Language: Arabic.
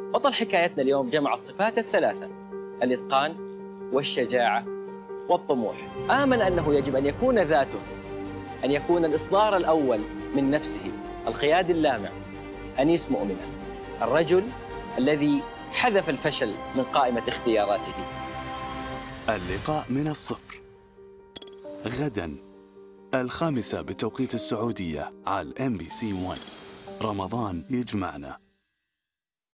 بطل حكايتنا اليوم جمع الصفات الثلاثة: الإتقان والشجاعة والطموح. آمن أنه يجب أن يكون ذاته، أن يكون الإصدار الأول من نفسه، القيادي اللامع، أنيس مؤمنة، الرجل الذي حذف الفشل من قائمة اختياراته. اللقاء من الصفر غداً 5 بتوقيت السعودية على MBC 1. رمضان يجمعنا.